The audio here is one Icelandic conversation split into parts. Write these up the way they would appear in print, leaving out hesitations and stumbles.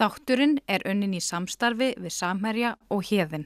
Þátturinn unnin í samstarfi við Samherja og Héðinn.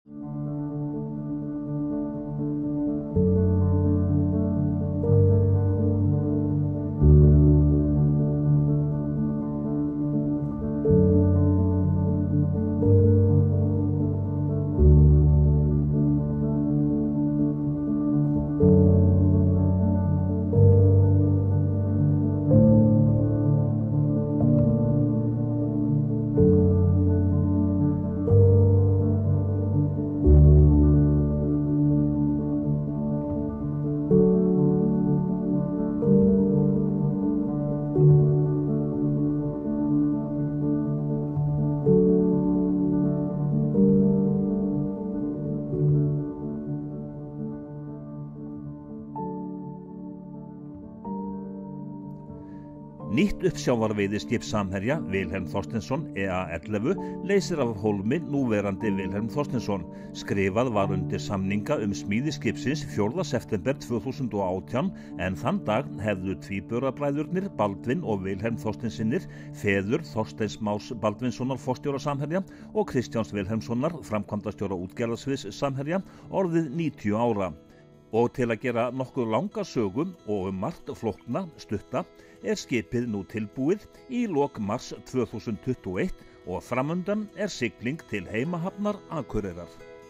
Nýtt uppsjávarveiðiskip Samherja, Vilhelm Þorsteinsson, EA11, leysir af hólmi núverandi Vilhelm Þorsteinsson. Skrifað var undir samninga smíði skipsins 4. september 2018 en þann dag hefðu tvíburabræðurnir Baldvin og Vilhelm Þorsteinsinnir, feður Þorsteins Más Baldvinssonar forstjóra Samherja og Kristjáns Vilhelmssonar, framkvæmdastjóra útgerðarsviðs Samherja, orðið 90 ára. Og til að gera nokkuð langa sögu og margt flókna stutta skipið nú tilbúið í lok mars 2021 og framundan sigling til heimahafnar Akureyrar.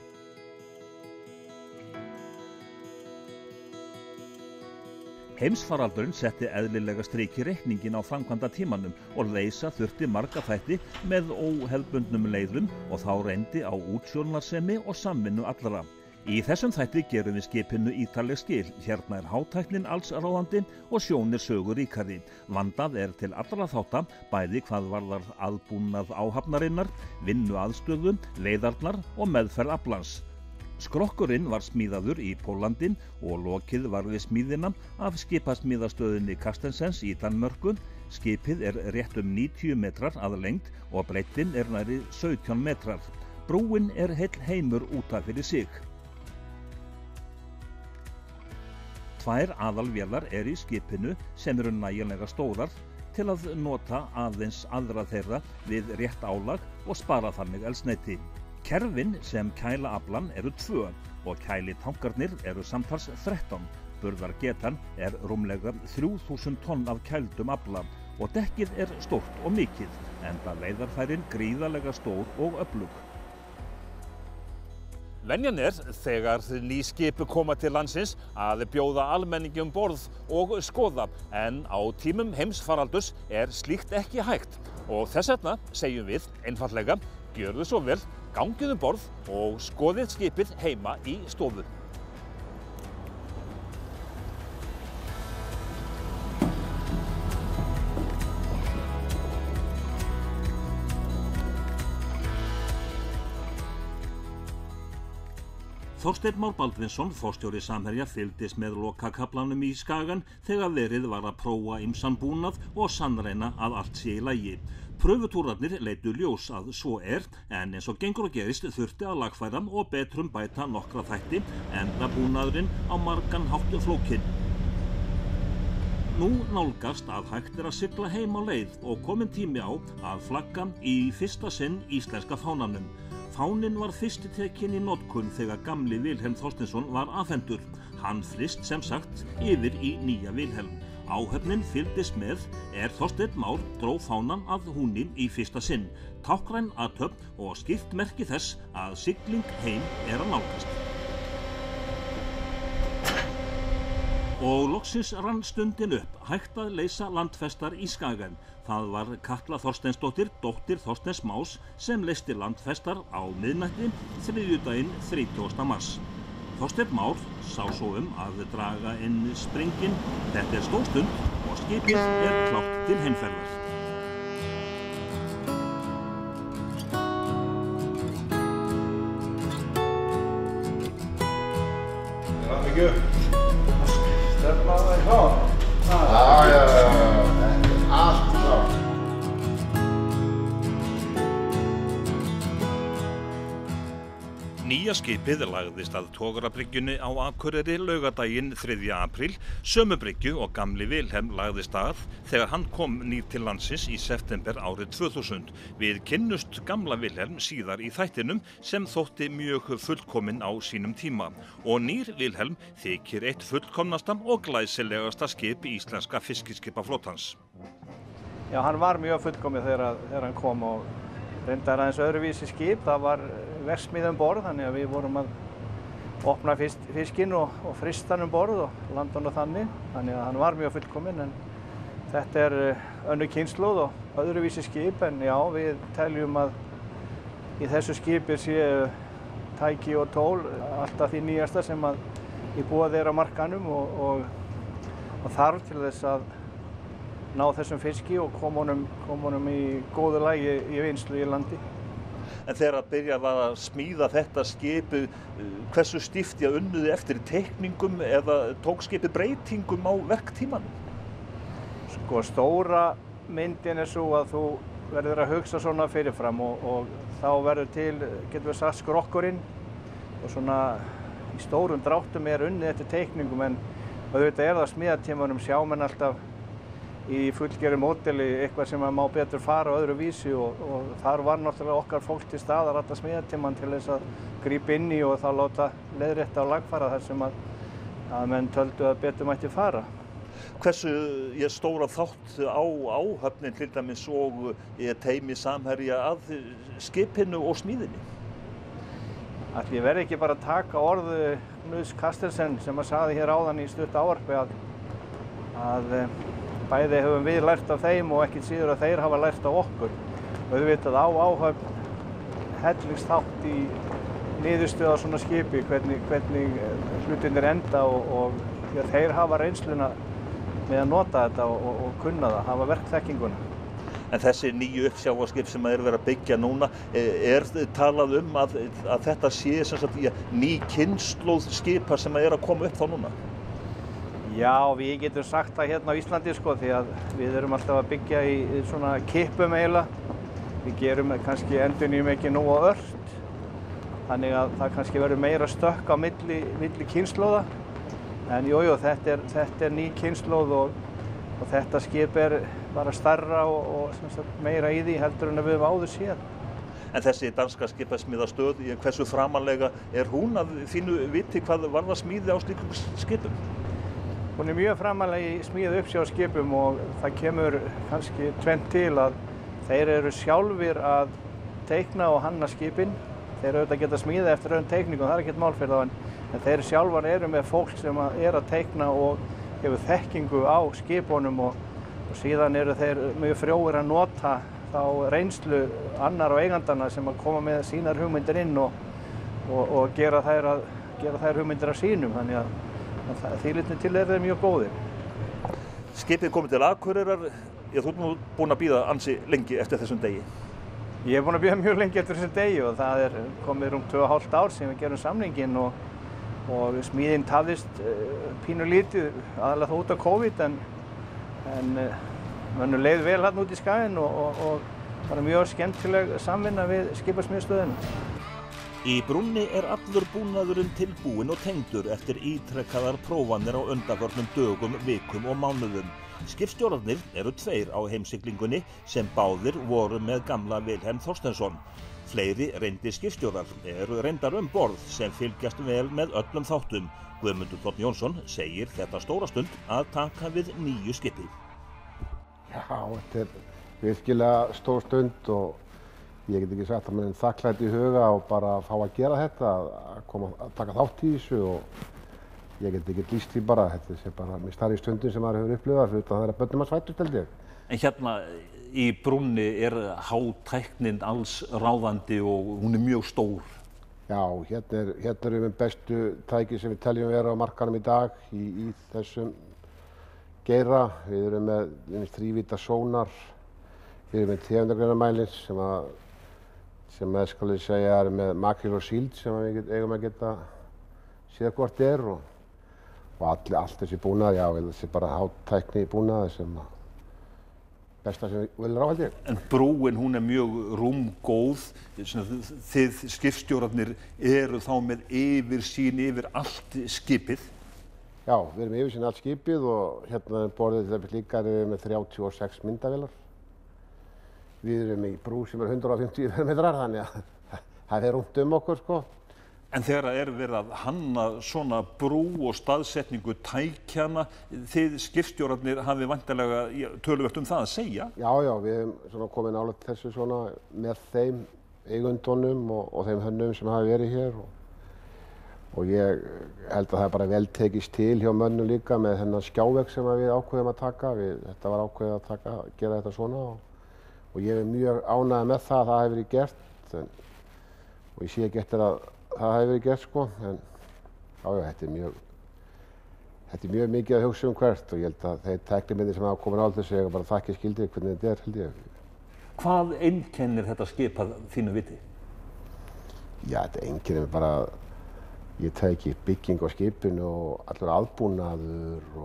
Heimsfaraldurinn setti eðlilega strik í reikningin á framkvæmda tímanum og leysa þurfti marga þætti með óhefðbundnum leiðum og þá reyndi á útsjónarsemi og samvinnu allra. Í þessum þætti gerum við skipinu ítarleg skil. Hérna hátæknin alls ráðandi og sjónir sögur ríkari. Vandað til allra þátta, bæði hvað varðar aðbúnað áhafnarinnar, vinnuaðstöðu, leiðarnar og meðferð aflans. Skrokkurinn var smíðaður í Póllandin og lokið var við smíðina af skipasmíðastöðinni Carstensens í Danmörku. Skipið rétt 90 metrar að lengd og breiddin nærri 17 metrar. Brúin heill heimur útaf fyrir sig. 2 aðalvélar í skipinu sem eru nægilega stórar til að nota aðeins aðra þeirra við rétt álag og spara þannig eldsneyti. Kerfin sem kæla aflann eru 2 og kælitankarnir eru samtals 13. Burðargetan rúmlega 3000 tonn af kældum afla og dekkið stórt og mikið, enda veiðarfærin gríðarlega stór og öflug. Venjan þegar ný skip koma til landsins að bjóða almenningi borð og skoða, en á tímum heimsfaraldurs slíkt ekki hægt og þess vegna segjum við einfaldlega, gjörðu svo vel, gangið borð og skoðið skipið heima í stofu. Þorsteinn Már Baldvinsson, forstjóri Samherja, fylgdist með lokakaflanum í Skagan þegar verið var að prófa ýmsan búnað og sannreyna að allt sé í lagi. Pröfutúrarnir leiddu ljós að svo en eins og gengur og gerist þurfti að lagfæra og betrum bæta nokkra þætti, enda búnaðurinn á margan hátt flókinn. Nú nálgast að hægt að sigla heim á leið og kominn tími á að flagga í fyrsta sinn íslenska fánanum. Fáninn var fyrst tekinn í notkun þegar gamli Vilhelm Þorsteinsson var afhentur. Hann flyst sem sagt yfir í nýja Vilhelm. Áhöfnin fylgdist með Þorsteinn Már dró fánan að húni í fyrsta sinn. Táknræn athöfn og skýrt merki þess að sigling heim að nálgast. Og loksins rann stundin upp, hægt að leysa landfestar í Skagan. Það var Katla Þorsteinsdóttir, dóttir Þorsteins Más, sem leysti landfestar á miðnætti þriðjudaginn 30. mars. Þorsteinn Már sá svo að draga inn springinn. Þetta stór stund og skipið klárt til heimferðar. Stefna það klart? Allt klart. Nýja skipið lagðist að togarabryggjunni á Akureyri laugardaginn 3. apríl, sömu bryggju og gamli Vilhelm lagðist að þegar hann kom nýr til landsins í september árið 2000. Við kynnust gamla Vilhelm síðar í þættinum sem þótti mjög fullkominn á sínum tíma og nýr Vilhelm þykir eitt fullkomnasta og glæsilegasta skip íslenska fiskiskipaflotans. Já, hann var mjög fullkomið þegar hann kom og reyndar aðeins öðruvísi skip. Það var verksmiðja um borð, þannig að við vorum að opna fiskinn og frista hann um borð og landa hann þannig. Þannig að hann var mjög fullkominn, en þetta önnur kynslóð og öðruvísi skip. En já, við teljum að í þessu skipi séu tæki og tól alltaf því nýjasta sem í boði á markaðnum og þarf til þess að ná þessum fiski og koma honum í góðu lagi í vinnslu í landi. En þegar byrjaði að smíða þetta skip, hversu stíft unnuði eftir teikningum eða tók skipið breytingum á verktímanum? Sko, stóra myndin svo að þú verður að hugsa svona fyrirfram og þá verður til, getum við sagt, skrokkurinn og svona í stórum dráttum unnið eftir teikningum, en auðvitað það smíðatímanum sjá menn alltaf í fullgerðu módeli eitthvað sem má betur fara á öðru vísi og þar var náttúrulega okkar fólk til staðar alltaf smíðatíman til þess að grípa inn í og þá láta leiðrétta og lagfæra þar sem að menn töldu að betur mætti fara. Hversu stóra þátt á áhöfnin til dæmis og teymi Samherja að skipinu og smíðinni? Ætli ég verði ekki bara að taka orð Knuds Kastelsen sem sagði hér áðan í stuttu ávarpi að bæði höfum við lært af þeim og ekkert síður að þeir hafa lært af okkur. Auðvitað á áhöfn hellingsþátt í niðurstöðu á svona skipi, hvernig hlutirnir enda og þeir hafa reynsluna með að nota þetta og kunna það, hafa verkþekkinguna. En þessi nýju uppsjávarskip sem verið að byggja núna, talað að þetta sé sem sagt ný kynslóð skipa sem að koma upp þá núna? Já, við getum sagt það hérna á Íslandi sko, því að við erum alltaf að byggja í svona kippum eiginlega. Við gerum kannski endurnýjum ekki nógu ört, þannig að það kannski verður meira stökk á milli kynslóða. En jújú, þetta ný kynslóð og þetta skip bara stærra og meira í því heldur en við höfum áður séð. En þessi danska skipasmíðastöð, hversu framarlega hún að þínu viti hvað varðar smíði á slíkum skipum? Hún mjög framarlega í smíði uppsjávarskipum og það kemur kannski tvennt til að þeir eru sjálfir að teikna og hanna skipin. Þeir auðvitað geta smíða eftir öðrum teikningum, það ekkert mál fyrir þá, en þeir sjálfar eru með fólk sem að teikna og hefur þekkingu á skipunum og síðan eru þeir mjög frjóir að nota þá reynslu annar og eigandana sem að koma með sínar hugmyndir inn og gera þær hugmyndir af sínum, þannig að því litinu til þeir mjög góðir. Skipið komið til Akureyrar, þú ert nú búinn að bíða ansi lengi eftir þessum degi. Ég búinn að bíða mjög lengi eftir þessum degi og það komið rúmt 2,5 ár sem við gerum samninginn og smíðin tafðist pínu lítið, aðalega þá út af COVID, en mönnum leið vel hérna út í skaginn og það mjög skemmtileg samvinna við skipasmíðastöðina. Í brúnni allur búnaðurinn tilbúinn og tengdur eftir ítrekkaðar prófanir á undanförnum dögum, vikum og mánuðum. Skipstjórarnir eru 2 á heimsiglingunni sem báðir voru með gamla Vilhelm Þorsteinsson. Fleiri reyndir skipstjórar eru reyndar borð sem fylgjast vel með öllum þáttum. Guðmundur Þ. Jónsson segir þetta stóra stund að taka við nýju skipi. Já, þetta virkilega stór stund og ég get ekki sagt að maður þakklætt í huga og bara fá að gera þetta, að taka þátt í þessu og ég get ekki lýst því bara. Þetta sé bara mér stærri stundin sem maður hefur upplifað fyrir það að börnum að svætust held ég. En hérna í brúnni hátæknin alls ráðandi og hún mjög stór. Já, hérna erum við bestu tæki sem við teljum vera á markaðnum í dag í þessum geira. Við erum með þrívídda sónar, við erum með tegundagreinarmælinn sem skal ég segja með makrel og síld sem við eigum að geta séð hvort og allt þessi búnaður, já, þessi bara hátækni búnaður sem besta sem vel er á, held ég. En brúin, hún mjög rúmgóð, þið skipstjórarnir eru þá með yfirsýn yfir allt skipið. Já, við erum yfirsýn allt skipið og hérna borðið til þess líka erum við með 36 myndavélar. Við erum í brú sem 150 fermetrar, þannig að það er rúmt okkur, sko. En þegar verið að hanna svona brú og staðsetningu tækjana, þið skipstjórarnir hafið væntanlega töluvert það að segja? Já, við hefum komið nálægt þessu svona með þeim eigundunum og þeim hönnum sem hafa verið hér. Og ég held að það bara vel tekist til hjá mönnum líka með þennan skjávegg sem við ákveðum að taka. Þetta var ákveðið að gera þetta svona og ég er mjög ánægður með það að það hefur verið gert. Og ég sé ekki eftir að það hefur verið gert, sko, en þetta er mjög mikið að hugsa hvert og ég held að þeir tæknimennir sem hafa komið á þessu eiga bara þakkir skildir hvernig þetta held ég. Hvað einkennir þetta skip að þínu viti? Já, þetta einkennir bara, ég tæki bygging á skipinu og allur aðbúnaður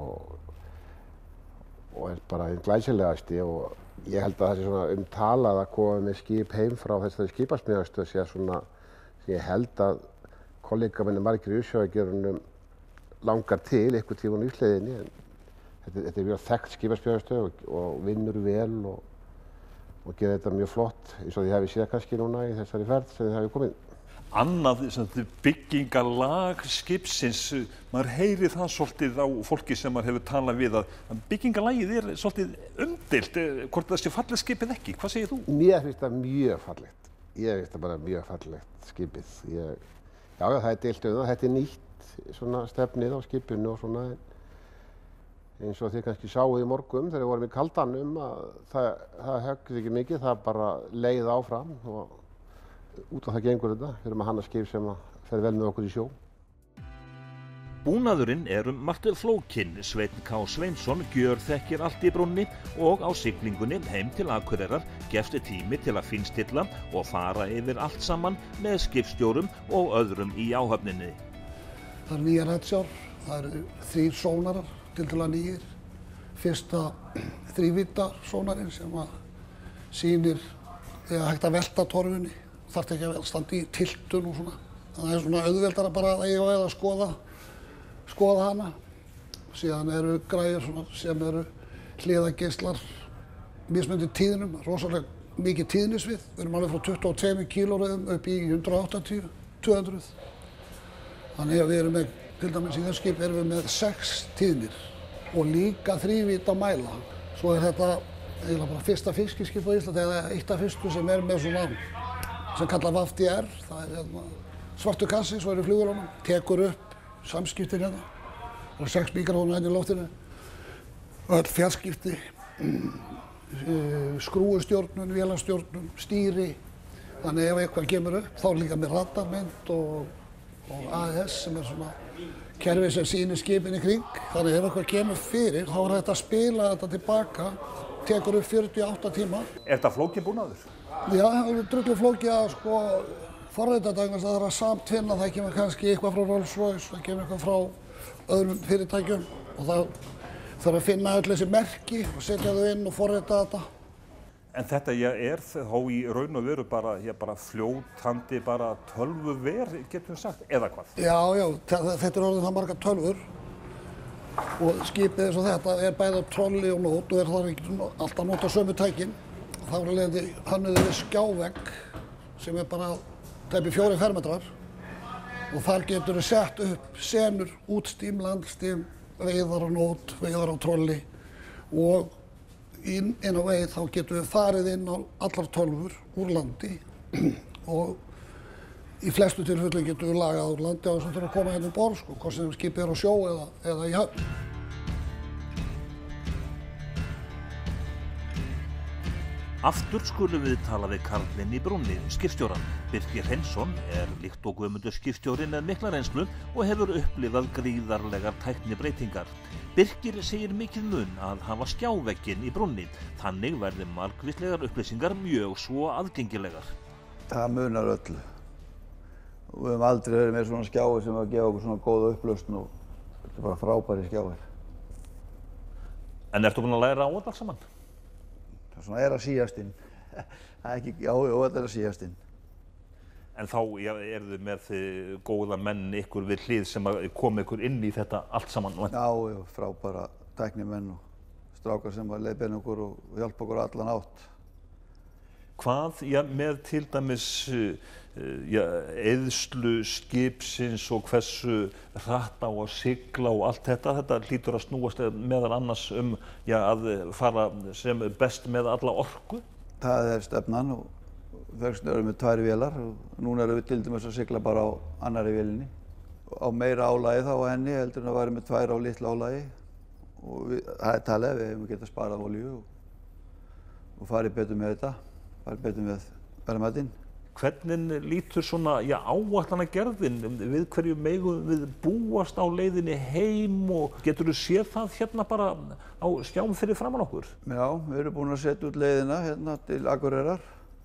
og bara einn glæsilegasti og ég held að það sé svona talað að koma með skip heim frá þessari skipasmíðastöð sé svona ég held að kollega minni margir í Utsjóvargörunum langar til einhvern tímann í útleiðinni en þetta er mjög þekkt skipasmíðastöð og vinnur vel og gera þetta mjög flott eins og því hafi séð kannski núna í þessari ferð sem þið hafi komið. Annað byggingalag skipsins, maður heyrir það svolítið á fólki sem maður hefur talað við að byggingalagið svolítið umdeilt, hvort það sé fallegt skipið ekki, hvað segir þú? Mér finnst það mjög fallegt. Ég finnst það bara mjög fallegt skipið. Já, það er deilt það. Þetta er nýtt svona stefnið á skipinu og svona eins og þið kannski sáuð í morgun þegar við vorum í kaldanum að það höggði ekki mikið, það bara leið áfram og út á það gengur þetta. Við erum að hanna skip sem fer vel með okkur í sjó. Búnaðurinn margt flókinn. Sveinn K. Sveinsson gjörþekkir allt í brúnni og á siglingunni heim til Akureyrar gefst tími til að fínstilla og fara yfir allt saman með skipstjórum og öðrum í áhöfninni. Það eru nýjar hetsjár, það eru 3 sónarar, tiltölulega nýir. Fyrsta þrívídda sónarinn sem sýnir hægt að velta torfunni, þarf ekki að standa í tiltun og svona. Það er svona auðveldara bara að eiga að skoða hana. Síðan eru græjur sem eru hliðageislar mismunandi tíðnum, rosalega mikið tíðnisvið. Við erum alveg frá 22 kílóröðum upp í 180, 200. Þannig að við erum með, til dæmis í þessu skip erum við með 6 tíðnir og líka þrívídda mæla. Svo er þetta eiginlega bara fyrsta fiskiskip á Íslandi eða eitt af fyrstu sem er með svona sem kallað VFDR. Það er svartur kassi, svo er í flugvélunum, tekur upp samskiptin hérna. Það eru 6 míkrófónar hérna í loftinu. Öll fjarskipti, skrúfustjórnun, vélarstjórnun, stýri. Þannig ef eitthvað kemur upp, þá er líka með radarmynd og AES sem er svona kerfi sem sýnir skipin í kring. Þannig ef eitthvað kemur fyrir, þá er hægt að spila þetta tilbaka, tekur upp 48 tíma. Er þetta flókinn búnaður? Já, það er drullu flókið að forrita þetta vegna þess að það er að samtvinna, það kemur kannski eitthvað frá Rolls-Royce, það kemur eitthvað frá öðrum fyrirtækjum og það þarf að finna öll þessi merki og setja þau inn og forrita þetta. En þetta er þá í raun og veru bara fljótandi tölvuver, getum við sagt, eða hvað? Já, þetta er orðið það margar tölvur og skipið eins og þetta er bæði á trolli og nót og þarf ekki alltaf að nota sömu tækin. Þá er leiðandi hönnuð við skjávegg sem er bara tæpir 4 fermetrar og þar getur við sett upp senur, útstím, landstím, veiðar á nót, veiðar á trolli og inn á veið þá getum við farið inn á allar tölvur úr landi og í flestu tilfellum getum við lagað úr landi á þess að þurfa að koma hérna um borð, hvort sem skipið er á sjó eða í höfn. Aftur skulum við tala við karlinn í brúnni, skipstjórann. Birkir Hreinsson líkt og Guðmundur skipstjóri með mikla reynslu og hefur upplifað gríðarlegar tæknibreytingar. Birkir segir mikið mun að hafa skjávegginn í brúnni, þannig verði margvíslegar upplýsingar mjög svo aðgengilegar. Það munar öllu. Við höfum aldrei verið með svona skjái sem að gefa okkur svona góða upplausn og þetta er bara frábæri skjáir. En ertu búinn að læra á þetta allt saman? svona að síast inn. Það er ekki, já, þetta er að síast inn. En þá eru þið með góða menn ykkur við hlið sem kom ykkur inn í þetta allt saman? Já, frábæra tæknimenn og strákar sem leiðbeina okkur og hjálpa okkur allan átt. Hvað með til dæmis eyðslu skipsins og hversu hratt á að sigla og allt þetta hlýtur að snúast meðal annars að fara sem best með alla orku? Það er stefnan og fyrst erum við 2 vélar og núna erum við til dæmis að sigla bara á annarri vélinni. Á meira álagi þá á henni heldur en að væri með 2 á litla álagi og það er talið að við hefum getað sparað olíu og farið betur með þetta, farið betur með verðmætin. Hvernig lítur svona áætlanagerðin við hverju megum við búast á leiðinni heim og geturðu séð það hérna bara á skjám fyrir framan okkur? Já, við erum búin að setja út leiðina hérna til Akureyrar.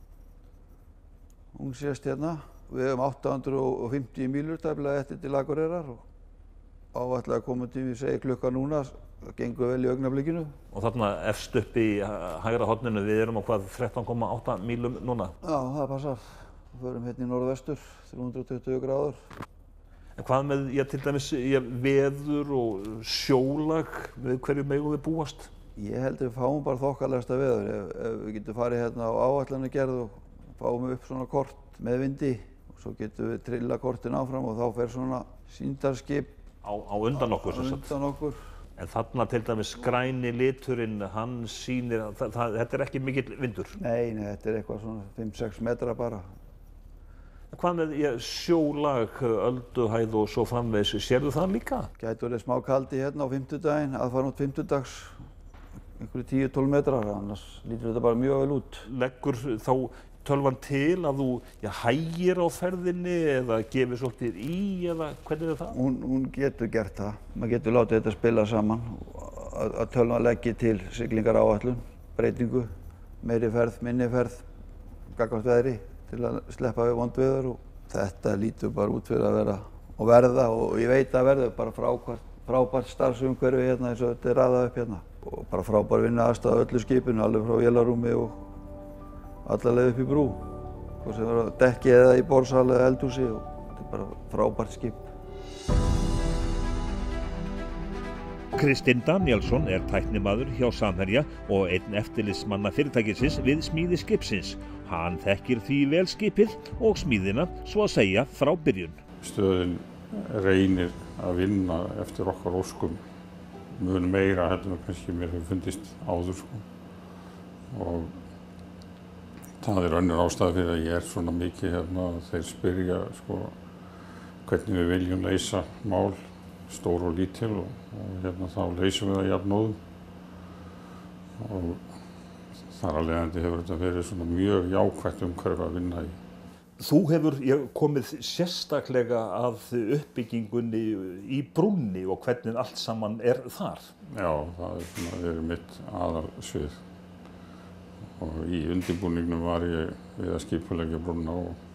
Hún sést hérna. Við höfum 850 mílur tæplega eftir til Akureyrar og áætlega að koma til, við segja klukkan núna, það gengur vel í augnablikinu. Og þarna efst upp í hægra horninu, við erum á hvað 13,8 mílum núna? Já, það passar. Við förum hérna í norðvestur, 320 gráður. En hvað með til dæmis veður og sjólag, við hverju megum við búast? Ég held að við fáum bara þokkalegasta veður. Ef við getum farið hérna á áætlanagerð og fáum upp svona kort með vindi og svo getum við trilla kortin áfram og þá fer svona sýndarskip á undan okkur. En þarna til dæmis græni liturinn, hann sýnir að þetta er ekki mikill vindur? Nei, þetta er eitthvað svona 5-6 metra bara. Hvað með sjólag, ölduhæð og svo framvegis, sérðu það líka? Gæti verið smá kaldi hérna á fimmtudaginn, aðfarnótt fimmtudags, einhverju 10-12 metrar, annars lítur þetta bara mjög vel út. Leggur þá tölvan til að þú hægir á ferðinni eða gefir svolítið í eða hvernig er það? Hún getur gert það. Maður getur látið þetta spila saman að tölvan leggi til siglingaráætlun, breytingu, meiri ferð, minni ferð, gagnvart veðri til að sleppa við vond veður og þetta lítur bara út fyrir að vera og verða og ég veit að verða bara frábært starfsumhverfi hérna eins og þetta er raðað upp hérna og bara frábær vinnuaðstaða öllu skipinu, alveg frá vélarrúmi og alla leið upp í brú, hvort sem verður á dekki eða í borðsal eða eldhúsi og þetta er bara frábært skip. Kristinn Danielsson er tæknimaður hjá Samherja og einn eftirlitsmanna fyrirtækisins við smíði skipsins. Hann þekkir því vel skipið og smíðina svo að segja frá byrjun. Stöðin reynir að vinna eftir okkar óskum mun meira heldur en kannski mér hefur fundist áður og það er önnur ástæða fyrir að ég er svona mikið hérna að þeir spyrja hvernig við viljum leysa mál, stór og lítil og hérna þá leysum við það jafnóðum og þar af leiðandi hefur þetta verið svona mjög jákvætt umhverfi að vinna í. Þú hefur komið sérstaklega að uppbyggingunni í brúnni og hvernig allt saman er þar? Já, það er mitt aðalsvið. Og í undirbúningnum var ég við að skipuleggja brúna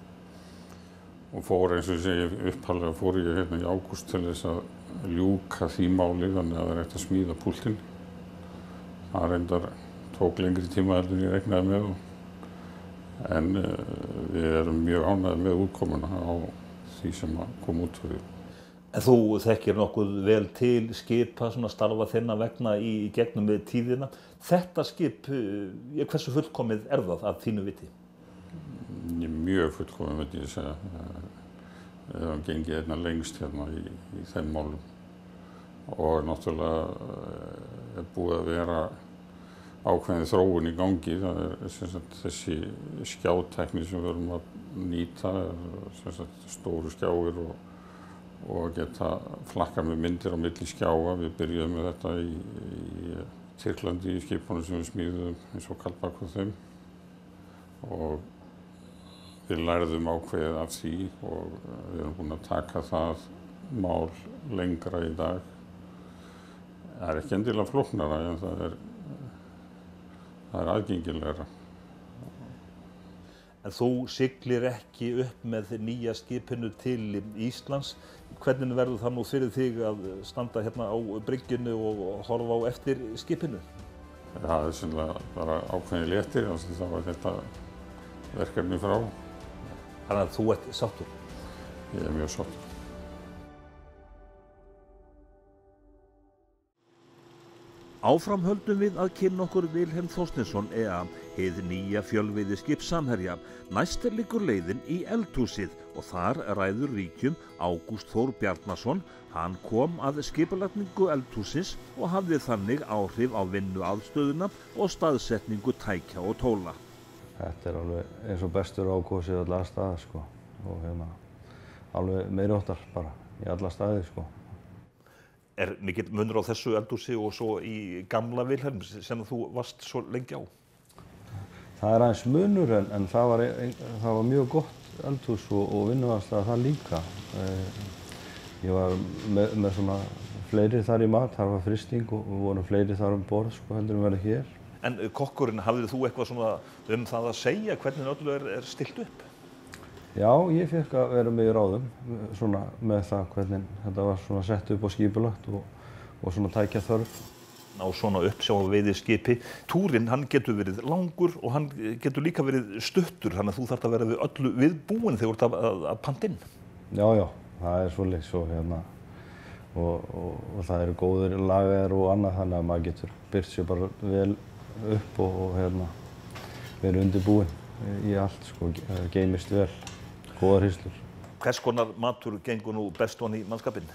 og fór eins og ég segi upphaflega fór ég hérna í ágúst til þess að ljúka því máli þannig að það er hægt að smíða púltinn. Það reyndar tók lengri tíma heldur en ég reiknaði með en við erum mjög ánægðir með útkomuna á því sem kom út fyrir. En þú þekkir nokkuð vel til skipa starfa þinna vegna í gegnum með tíðina. Þetta skip, hversu fullkomið er það að þínu viti? Mjög fullkomið myndi ég segja. Við höfum gengið einna lengst hérna í þeim málum. Og náttúrulega er búið að vera ákveðin þróun í gangi. Það er þessi skjátækni sem við erum að nýta, stóru skjáir og geta flakka með myndir á milli skjáa. Við byrjuðum með þetta í Tyrklandi í skipunum sem við smíðum eins og Kaldbak og þeim og við lærðum ákveðið af því og við erum búin að taka það mál lengra í dag. Það er ekki endilega flóknara en það er aðgengilegra. En þú siglir ekki upp með nýja skipinu til Íslands. Hvernig verður það nú fyrir þig að standa hérna á bryggjunni og horfa á eftir skipinu? Það sennilega bara ákveðin léttir, þá var þetta verkefni frá. Þannig að þú ert sáttur? Ég mjög sáttur. Áfram höldum við að kynna okkur Vilhelm Þorsteinsson EA, hið nýja fjölveiðiskip Samherja. Næst liggur leiðin í eldhúsið og þar ræður ríkjum Ágúst Þór Bjarnason. Hann kom að skipulagningu eldhúsins og hafði þannig áhrif á vinnuaðstöðuna og staðsetningu tækja og tóla. Þetta alveg eins og bestur ákosið alla staði, sko. Og alveg meiriháttar bara í alla staði, sko. Er mikill munur á þessu eldhúsi og svo í gamla Vilhelm sem þú varst svo lengi á? Það aðeins munur en það var mjög gott eldhús og vinnuaðstaða það líka. Ég var með svona fleiri þar í mat, þar var frysting og við vorum fleiri þar borð, sko, heldur en verið hér. En kokkurinn, hafðir þú eitthvað svona það að segja hvernig öllu er stillt upp? Já, ég fékk að vera með í ráðum svona með það hvernig þetta var svona sett upp og skipulagt og svona tækja þörf. Á svona uppsjávarveiðiskipi, túrinn hann getur verið langur og hann getur líka verið stuttur, þannig að þú þarft að vera við öllu viðbúin þegar þú ert að panta inn. Já, það er svoleiðis og það eru góðir lagaðir og annað, þannig að maður getur byrt sér bara vel upp og verið undirbúin í allt, sko, geymist vel. Góðar hýslur. Hvers konar matur gengur nú best ofan í mannskapinn?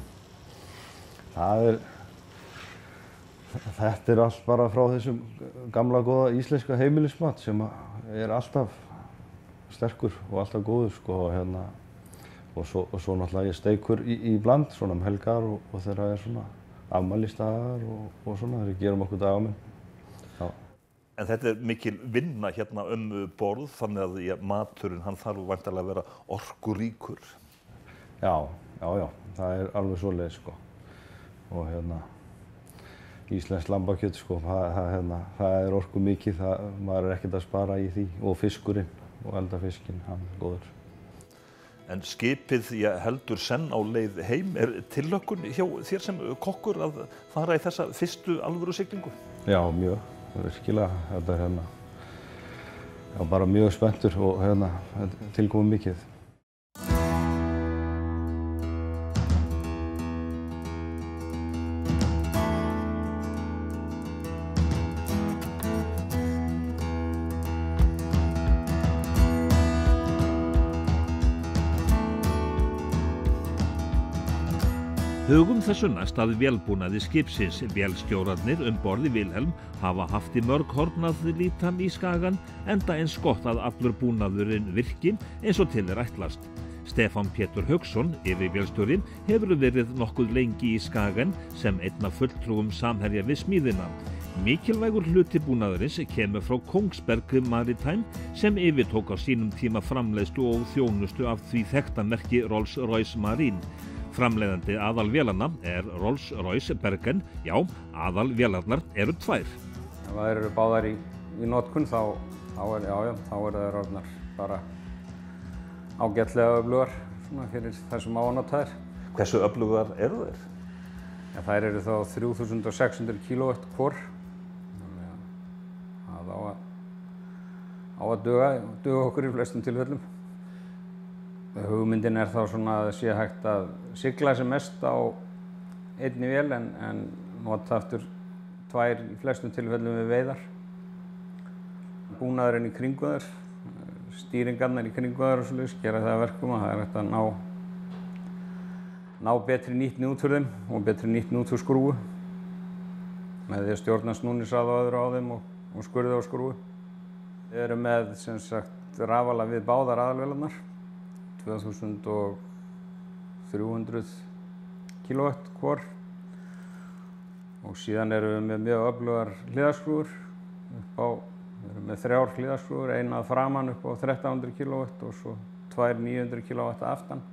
Þetta er allt bara frá þessum gamla góða íslenska heimilismat sem er alltaf sterkur og alltaf góður, sko, og svo náttúrulega steikur í bland svona helgar og þegar það er svona afmælisdagar og svona þegar við gerum okkur dagamenn. En þetta er mikil vinna hérna borð, þannig að maturinn hann þarf væntanlega að vera orkuríkur. Já, það er alveg svoleiðis, sko. Og íslenskt lambakjöt, sko, það er orku mikið, maður er ekkert að spara í því. Og fiskurinn og eldafiskinn, hann er góður. En skipið heldur senn á leið heim. Er tillökkun hjá þér sem kokkur að fara í þessa fyrstu alvöru siglingu? Já, mjög. Virkilega, þetta er bara mjög spenntur og tilkomið mikið. Hugum þessu næst að vélbúnaði skipsins. Vélstjórarnir borð í Vilhelm hafa haft í mörg horn að líta í skagann, enda eins gott að allur búnaðurinn virki eins og til er ætlast. Stefán Pétur Hauksson, yfirvélstjórinn, hefur verið nokkuð lengi í skagann sem einn af fulltrúum Samherja við smíðina. Mikilvægur hluti búnaðarins kemur frá Kongsberg Maritime sem yfirtók á sínum tíma framleiðslu og þjónustu af því þekkta merki Rolls-Royce Marine. Framleiðandi aðalvélanna er Rolls-Royce Bergen. Já, aðalvélarnar eru tvær. Ef þær eru báðar í notkun þá eru þær orðnar bara ágætlega öflugar fyrir þessum ánotaðir. Hversu öflugar eru þær? Ja, þær eru þá 3600 kW hvor. Það á að duga okkur í flestum tilfellum. Hugmyndin er þá svona að það sé hægt að sigla sem mest á einni vél en nota aftur tvær í flestum tilfellum við veiðar. Búnaðurinn í kringu þær, stýringarnar í kringu þær og svoleiðis gera það að verkum að það er hægt að ná betri nýtni út úr þeim og betri nýtni út úr skrúfu með því að stjórna snúningshraða og öðru á þeim og skurði á skrúfu. Við erum með sem sagt rafala við báðar aðalvélarnar. 2300 kW hvor og síðan erum við með mjög öflugar hliðarskrúfur við erum með 3 hliðarskrúfur, eina að framan upp á 1300 kW og svo 2 900 kW aftan.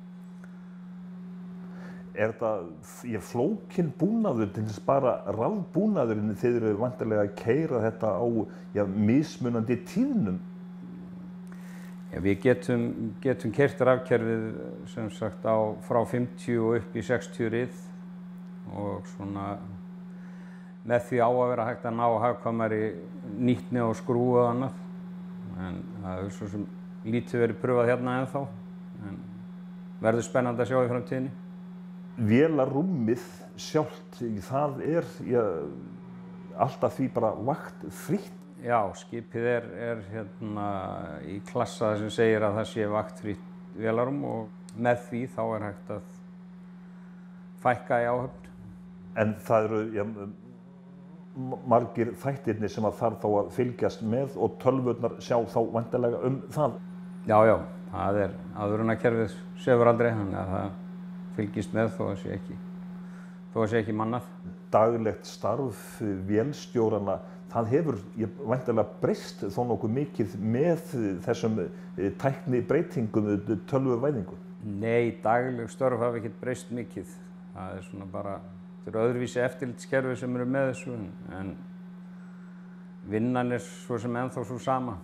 Er þetta flókinn búnaður til þess bara rafbúnaðurinn þeir eru vantarlega að keyra þetta á mismunandi tíðnum? Ja, við getum keyrt rafkerfið sem sagt frá 50 og upp í 60 rið og svona með því á að vera hægt að ná hagkvæmari nýtni og skrúfu og annað. En það er svo sem lítið verið pröfað hérna ennþá, en verður spennandi að sjá í framtíðinni. Vélarrúmið sjálft, það alltaf því bara vaktfrítt? Já, skipið er hérna í klassa sem segir að það sé vaktfrítt vélarrúm og með því þá er hægt að fækka í áhöfn. En það eru margir þættirnir sem að þarf þá að fylgjast með og tölvurnar sjá þá væntanlega það? Já, það er aðvörunarkerfið sefur aldrei, þannig að það fylgist með þó að sé ekki mannað. Daglegt starf vélstjóranna, það hefur væntanlega breyst þó nokkuð mikið með þessum tæknibreytingum, tölvuvæðingu? Nei, dagleg störf hafa ekkert breyst mikið. Það er svona bara, þetta eru öðruvísi eftirlitskerfi sem eru með þessu, en vinnan er svo sem ennþá svo sama.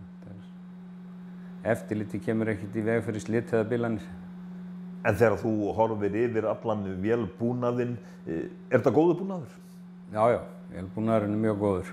Eftirliti kemur ekkert í veg fyrir slit eða bilanir. En þegar þú horfir yfir allan vélbúnaðinn, þetta góður búnaður? Já, vélbúnaðurinn er mjög góður.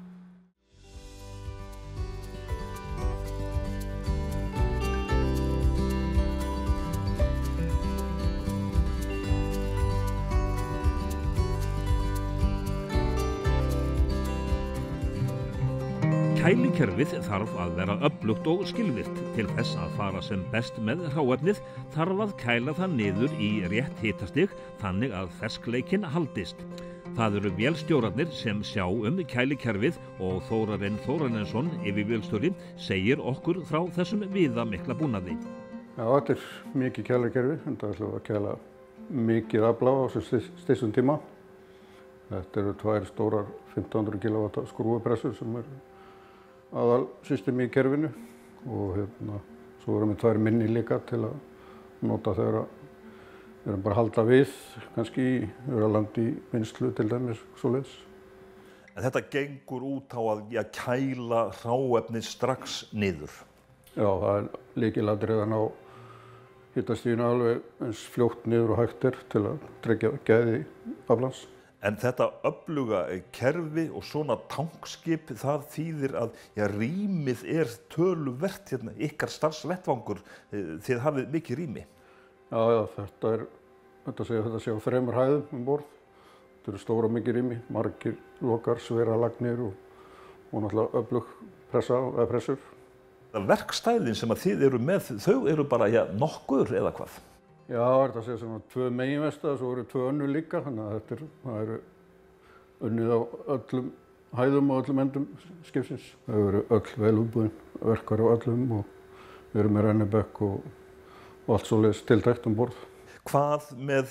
Kælikerfið þarf að vera öflugt og skilvirkt. Til þess að fara sem best með hráefnið þarf að kæla það niður í rétt hitastig þannig að ferskleikinn haldist. Það eru vélstjórarnir sem sjá kælikerfið og Þórarinn Þórarinsson, yfirvélstjóri, segir okkur frá þessum viðamikla búnaði. Já, þetta er mikið kælikerfi, þetta ætlum við að kæla mikið afla á sem stystum tíma. Þetta eru 2 stórar 1500 kW skrúfupressur sem eru aðalsystem í kerfinu og svo erum við 2 minni líka til að nota þegar við erum bara að halda við, kannski vera land í vinnslu til dæmis, svoleiðis. En þetta gengur út á að kæla hráefnið strax niður? Já, það er lykilatriði að ná hitastiginu alveg eins fljótt niður og hægt er til að tryggja gæði aflans. En þetta öfluga kerfi og svona tankskip, það þýðir að rýmið er töluvert ykkar starfsvettvangur, þið hafið mikið rými. Já, þetta sé á 3 hæðum borð. Þetta eru stóra mikið rými, margir lokar, sveralagnir og náttúrulega öflug pressur. Verkstæðin sem að þið eru með, þau eru bara nokkur eða hvað? Já, þetta sé svona 2 meginverkstæðir, svo eru 2 önnur líka, þannig að það eru unnið á öllum hæðum og öllum endum skipsins. Það eru öll vel útbúin verkar á öllum og við erum með rennibekk og allt svoleiðis tiltækt borð. Hvað með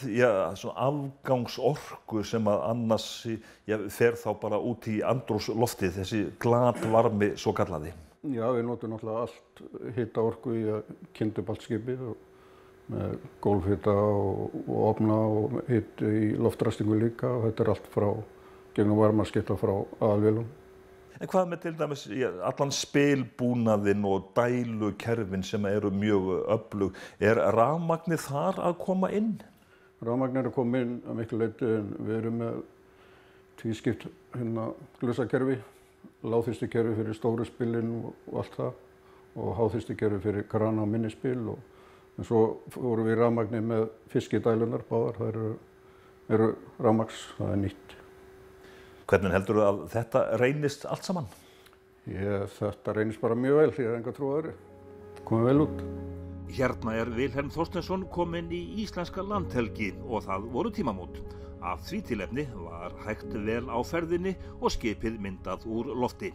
afgangsorku sem að annars fer þá bara út í andrúmsloftið, þessi glatvarmi svo kallaði? Já, við notum náttúrulega allt hitaorku í að kynda upp allt skipið með gólfhita og ofna og hiti í loftræstingu líka og þetta er allt gegnum varmaskipta frá aðalvélum. En hvað með til dæmis allan spilbúnaðinn og dælukerfin sem eru mjög öflug? Er rafmagnið þar að koma inn? Rafmagnið er að koma inn að miklu leyti en við erum með tvískipt glusakerfi, lágþrýstikerfi fyrir stóru spilin og allt það og háþrýstikerfi fyrir krana og minni spil en svo vorum við í rafmagni með fiskidælunar báðar, það eru rafmagns, það er nýtt. Hvernig heldur þú að þetta reynist allt saman? Þetta reynist bara mjög vel, ég hef enga trú á öðru. Komið vel út. Hérna er Vilhelm Þorsteinsson kominn í íslenska landhelgi og það voru tímamót. Af því tilefni var hægt vel á ferðinni og skipið myndað úr lofti.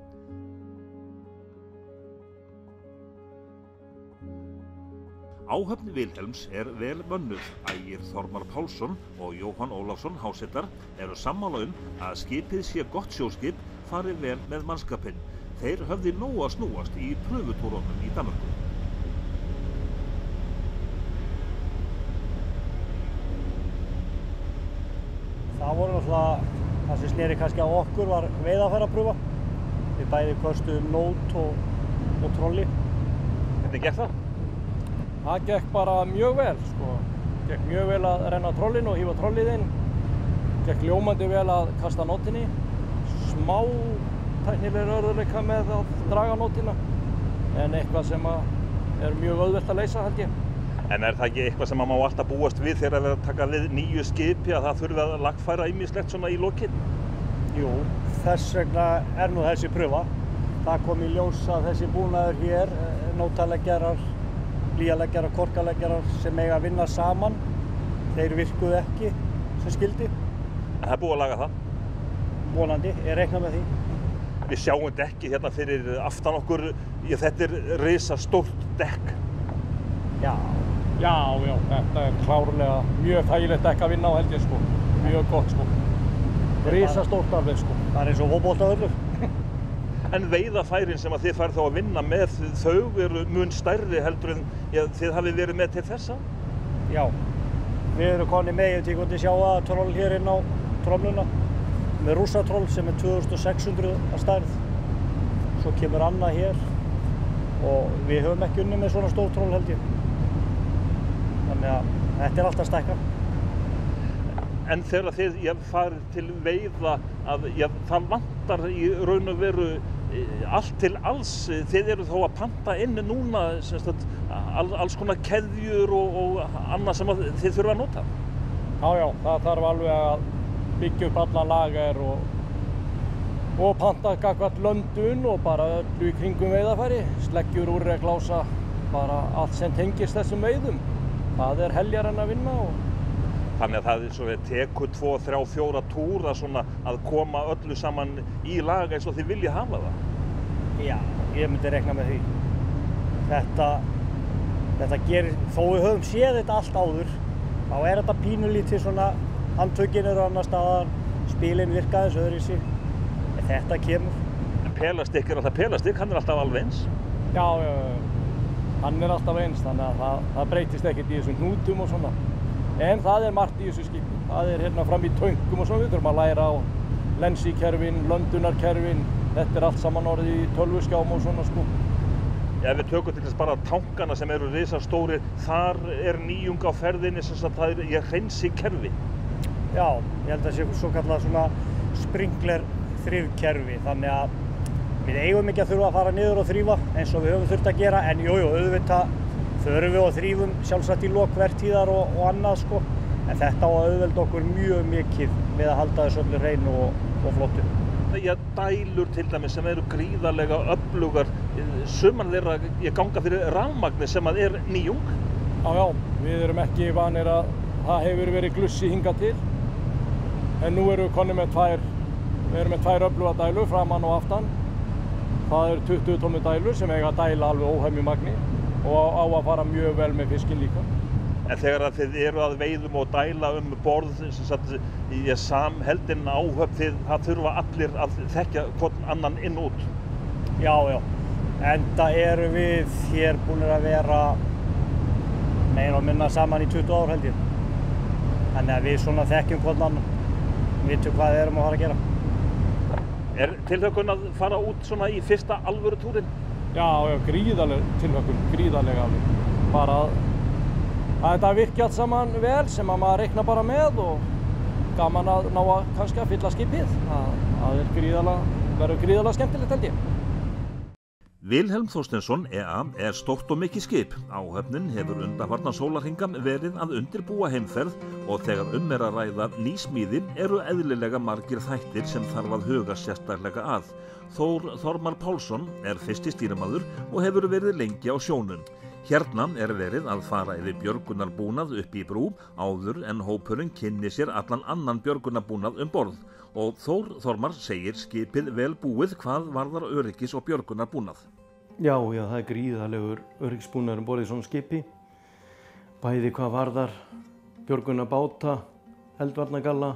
Áhöfn Vilhelms er vel mönnuð. Ægir Þormar Pálsson og Jóhann Ólafsson hásetar eru sammála að skipið sé gott sjóskip fari vel með mannskapinn. Þeir höfðu nóg að snúast í pröfutúrunum í Danmörku. Það voru náttúrulega, það sem sneri kannski á okkur var veiðarfæraprúfa. Við bæði kostuðum nót og trolli. Hvernig gekk það? Það gekk bara mjög vel, sko. Gekk mjög vel að renna trollin og hífa trollið inn. gekk ljómandi vel að kasta nótinni. Smá tæknilegir örðuleika með að draga nótina, en eitthvað sem er mjög auðvelt að leysa, held ég. En er það ekki eitthvað sem má alltaf búast við þegar að vera að taka við nýju skipi, að það þurfi að lagfæra ýmislegt svona í lokin? Jú, þess vegna er nú þessi prufa. Það kom í ljós að þessi búnaður hér, nótaleggjarar, blýaleggjarar, korkaleggjarar sem eiga að vinna saman, þeir virkuðu ekki sem skildi. En það er búið að laga það? Vonandi, ég reikna með því. Við sjáum dekki hérna fyrir aftan okkur, þetta er risastórt dekk. Já, þetta er klárlega mjög þægilegt dekk að vinna á, held ég, sko. Mjög gott, sko. Risastórt alveg, sko. Það er eins og fótboltavöllur. En veiðafærin sem að þið færð þá að vinna með, þau eru mun stærri heldur en þið hafið verið með til þessa? Já, við erum konið með, ég tíkundi sjá að troll hér inn á trolluna, með rússatroll sem er 2600 að stærð. Svo kemur annað hér og við höfum ekki unni með svona stór troll, held ég. Þannig að þetta er alltaf stækka. En þegar þið farið til veiða, það vantar í raun og veru allt til alls. Þið eru þó að panta inn núna alls konar keðjur og annað sem þið þurfa að nota. Já, það þarf alveg að byggja upp allan lager og panta gagnvart löndun og bara öllu í kringum veiðarfæri. Sleggjur, úrreklása, bara allt sem tengist þessum veiðum. Það er heljarinn að vinna. Þannig að það tekur 2, 3, 4 túra að koma öllu saman í lag eins og þið vilja hafa það. Já, ég myndi reikna með því. Þetta gerir, þó við höfum séð þetta allt áður, þá er þetta pínulítið svona, handtökin eru annar staðar, spilin virka þess öðruvísi. En þetta kemur. En pelastikk er alltaf pelastikk, hann er alltaf alveg eins? Já, hann er alltaf eins, þannig að það breytist ekkert í þessum hnútum og svona. En það er margt í þessu skipi. Það er hérna fram í töngum og svona, við þurfum að læra á lensikerfin, löndunarkerfin. Þetta er allt saman orðið í tölvuskjám og svona, sko. Ef við tökum til þess bara tankana sem eru risastórir, þar er nýjung á ferðinni sem það er hreinsikerfi. Já, ég held að það sé svo kallað svona sprinkler þrifkerfi, þannig að við eigum ekki að þurfa að fara niður og þrífa eins og við höfum þurft að gera, en jú, auðvitað förum við og þrífum sjálfsagt í lok vertíðar og annað, sko. En þetta á að auðvelda okkur mjög mikið með að halda þessu öllu hreinu og flottu. Dælur til dæmis sem eru gríðarlega öflugar, sumar þeirra ganga fyrir rafmagni sem að er nýjung. Já, við erum ekki vanir að það hefur verið glussi hingað til. En nú erum við konið með tvær öfluga dælur, framan og aftan. Það eru 20 tonnu dælur sem eiga að dæla alveg óhemju magni og á að fara mjög vel með fiskinn líka. En þegar þið eru að veiðum og dæla borð í samheldinn áhöfn, það þurfa allir að þekkja hvorn annan inn út? Já, enda erum við hér búinir að vera meira og minna saman í 20 ár, held ég. Þannig að við svona þekkjum hvorn annan, vitum hvað við erum að fara að gera. Er tilhlökkun að fara út svona í fyrsta alvöru túrin? Já, gríðarleg tilhlökkun, gríðarlega alveg. Bara að þetta virki allt saman vel sem að maður reikna bara með og gaman að ná að kannski að fylla skipið. Það verður gríðarlega skemmtilegt, held ég. Vilhelm Þorsteinsson, EA, er stórt og mikið skip. Áhöfnin hefur undanfarna sólarhringa verið að undirbúa heimferð og þegar er að ræða nýsmíði eru eðlilega margir þættir sem þarf að huga sérstaklega að. Þór Þormar Pálsson er fyrsti stýrimaður og hefur verið lengi á sjónum. Hérna er verið að fara yfir björgunarbúnað upp í brú áður en hópurinn kynni sér allan annan björgunarbúnað borð og Þór Þormar segir skipið vel búið hvað varðar öryggis- og björgunarbúnað. Já, það er gríðarlegur öryggisbúnaður borð í svona skipi. Bæði hvað varðar björgunarbáta, eldvarnargalla,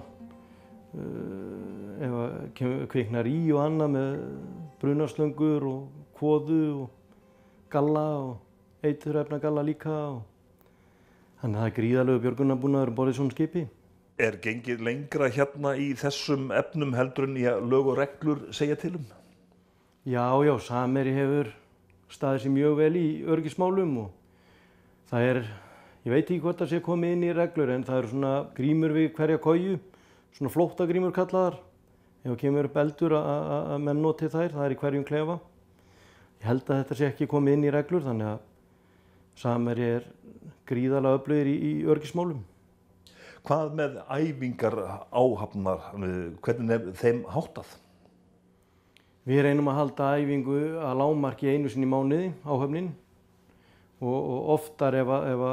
ef kviknar í og annað með brunaslöngur og kvoðu og galla og eiturefnagalla líka. Þannig að það er gríðarlegur björgunarbúnaður borð í svona skipi. Er gengið lengra hérna í þessum efnum heldur en lög og reglur segja til um? Já, Samherji hefur staðið sér mjög vel í öryggismálum og það er, ég veit ekki hvort það sé komið inn í reglur, en það eru svona grímur við hverja koju svona flóttagrímur kallaðar. Ef það kemur upp eldur að menn noti þær, það í hverjum klefa. Ég held að þetta sé ekki komið inn í reglur, þannig að Samherji gríðarlega öflugir í öryggismálum. Hvað með æfingar áhafnar, hvernig þeim háttað? Við reynum að halda æfingu að lágmarki einu sinni í mánuði, áhöfnin. Og oftar ef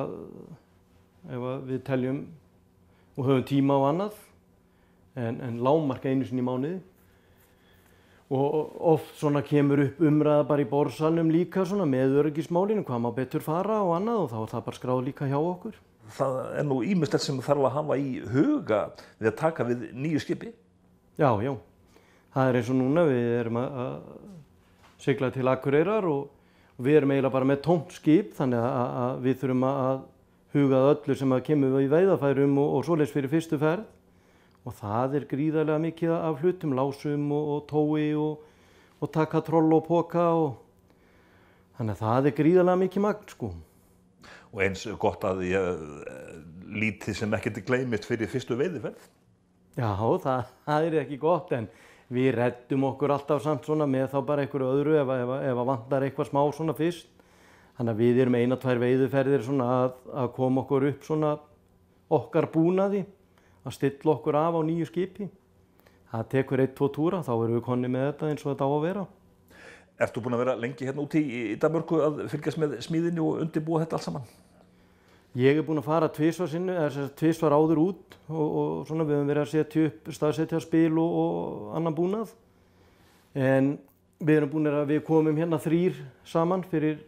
við teljum og höfum tíma á annað, en lágmarka einu sinni í mánuði. Og oft svona kemur upp umræða bara í borðsalnum líka svona með öryggismálinu, hvað má betur fara og annað, og þá er það bara skráð líka hjá okkur. Það nú ýmislegt sem þarf að hafa í huga við að taka við nýju skipi? Já. Það eins og núna, við erum að sigla til Akureyrar og við erum eiginlega bara með tómt skip, þannig að við þurfum að huga að öllu sem að kemur í veiðarfærum og svoleiðis fyrir fyrstu ferð. Og það gríðarlega mikið af hlutum, lásum og tói og taka troll og poka þannig að það gríðarlega mikið magn, sko. Og eins gott að lítið sem ekkert gleymist fyrir fyrstu veiðiferð? Já, það ekki gott, en við reddum okkur alltaf samt svona með þá bara einhverju öðru ef vantar eitthvað smá svona fyrst. Þannig að við erum 1-2 veiðiferðir svona að koma okkur upp svona okkar búnaði, að stilla okkur af á nýju skipi. Það tekur 1-2 túra, þá erum við konni með þetta eins og þetta á að vera. Ertu búin að vera lengi hérna úti í Danmörku að fylgjast með smíðinni og undirbúa þetta allt saman? Ég búin að fara tvisvar áður út og svona við höfum verið að setja upp, staðsetja spil og annan búnað. En við komum hérna 4 saman fyrir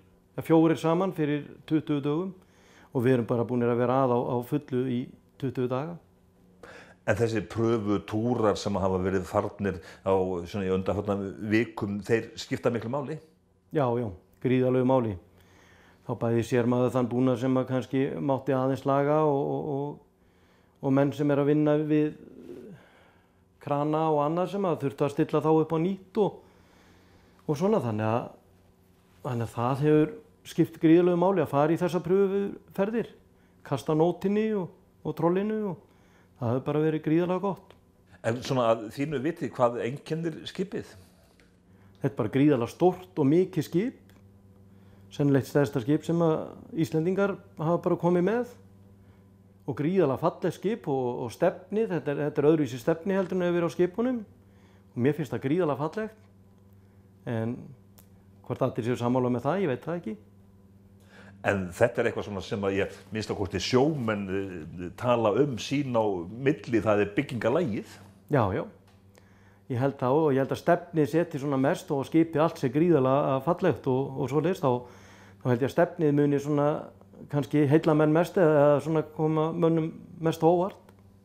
20 dögum og við erum bara búin að vera á fullu í 20 daga. En þessi pröfutúrar sem hafa verið farnir á svona í undanfarnar vikum, þeir skipta miklu máli? Já, gríðarlegu máli. Þá bæði sér maður þann búnað sem maður kannski mátti aðeins laga og menn sem að vinna við krana og annað sem að þurftu að stilla þá upp á nýtt og svona, þannig að það hefur skipt gríðarlegu máli að fara í þessa pröfuferðir, kasta nótinni og trollinu og það hefur bara verið gríðarlega gott. En svona að þínu viti, hvað einkennir skipið? Þetta bara gríðarlega stórt og mikið skip, sennilega stærsta skip sem að Íslendingar hafa bara komið með og gríðarlega falleg skip og stefnið, þetta öðruvísi stefni heldur en hefur verið á skipunum og mér finnst það gríðarlega fallegt, en hvort allir séu sammála með það, ég veit það ekki. En þetta eitthvað svona sem að ég minnst að hvort sjómenn tala sín á milli, það byggingalægið? Já. Ég held það og ég held að stefnið seti svona mest og skipið allt sé gríðarlega fallegt og svoleiðis, þá held ég að stefnið muni svona kannski heilla menn mest eða svona koma mönnum mest á óvart.